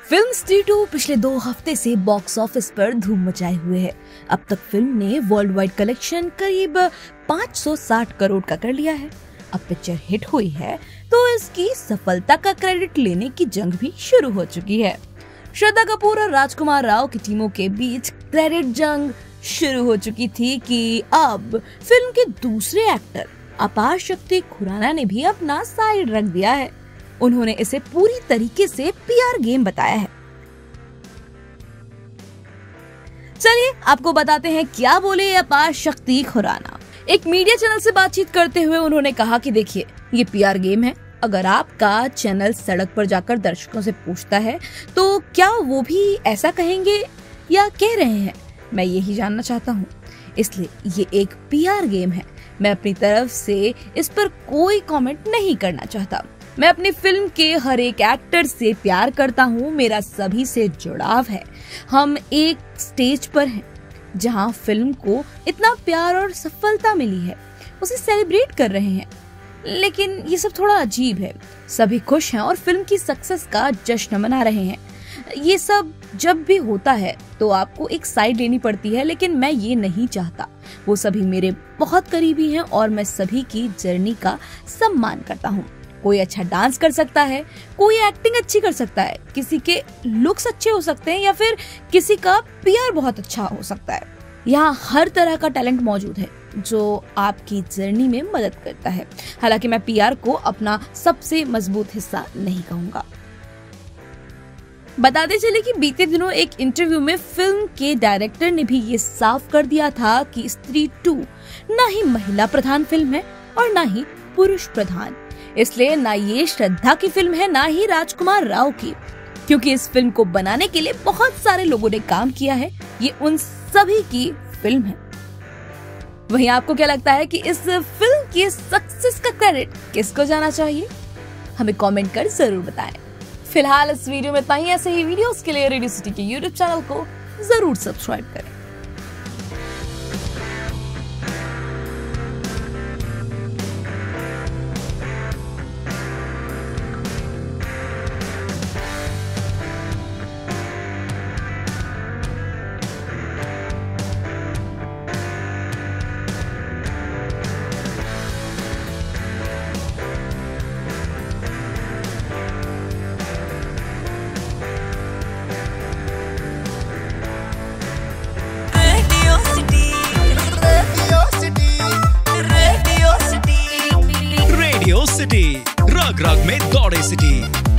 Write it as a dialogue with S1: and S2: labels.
S1: Film स्त्री 2 पिछले 2 हफ्ते से बॉक्स ऑफिस पर धूम मचाए हुए है। अब तक फिल्म ने वर्ल्ड वाइड कलेक्शन करीब 560 करोड़ का कर लिया है। अब पिक्चर हिट हुई है तो इसकी सफलता का क्रेडिट लेने की जंग भी शुरू हो चुकी है। श्रद्धा कपूर और राजकुमार राव की टीमों के बीच क्रेडिट जंग शुरू हो चुकी थी कि अब फिल्म के दूसरे एक्टर अपार शक्ति खुराना ने भी अपना साइड रख दिया है। उन्होंने इसे पूरी तरीके से पीआर गेम बताया है। चलिए आपको बताते हैं क्या बोले अपार शक्ति खुराना। एक मीडिया चैनल से बातचीत करते हुए उन्होंने कहा कि देखिए, ये पीआर गेम है। अगर आपका चैनल सड़क पर जाकर दर्शकों से पूछता है तो क्या वो भी ऐसा कहेंगे या कह रहे हैं, मैं यही जानना चाहता हूँ। इसलिए ये एक पीआर गेम है। मैं अपनी तरफ से इस पर कोई कमेंट नहीं करना चाहता। मैं अपनी फिल्म के हर एक एक्टर से प्यार करता हूँ। मेरा सभी से जुड़ाव है। हम एक स्टेज पर हैं जहाँ फिल्म को इतना प्यार और सफलता मिली है, उसे सेलिब्रेट कर रहे हैं। लेकिन ये सब थोड़ा अजीब है। सभी खुश हैं और फिल्म की सक्सेस का जश्न मना रहे हैं। ये सब जब भी होता है तो आपको एक साइड लेनी पड़ती है, लेकिन मैं ये नहीं चाहता। वो सभी मेरे बहुत करीबी हैं और मैं सभी की जर्नी का सम्मान करता हूँ। कोई अच्छा डांस कर सकता है, कोई एक्टिंग अच्छी कर सकता है, किसी के लुक्स अच्छे हो सकते हैं या फिर किसी का पीआर बहुत अच्छा हो सकता है। यहाँ हर तरह का टैलेंट मौजूद है जो आपकी जर्नी में मदद करता है। हालांकि मैं पीआर को अपना सबसे मजबूत हिस्सा नहीं कहूँगा। बताते चले कि बीते दिनों एक इंटरव्यू में फिल्म के डायरेक्टर ने भी ये साफ कर दिया था कि स्त्री 2 न ही महिला प्रधान फिल्म है और न ही पुरुष प्रधान। इसलिए ना ये श्रद्धा की फिल्म है, ना ही राजकुमार राव की, क्योंकि इस फिल्म को बनाने के लिए बहुत सारे लोगों ने काम किया है। ये उन सभी की फिल्म है। वहीं आपको क्या लगता है कि इस फिल्म की सक्सेस का क्रेडिट किसको जाना चाहिए? हमें कमेंट कर जरूर बताएं। फिलहाल इस वीडियो में इतना ही। ऐसे ही वीडियोस के लिए रेडियो सिटी के यूट्यूब चैनल को जरूर सब्सक्राइब करें।
S2: रेडियो सिटी रग रग में दौड़े सिटी।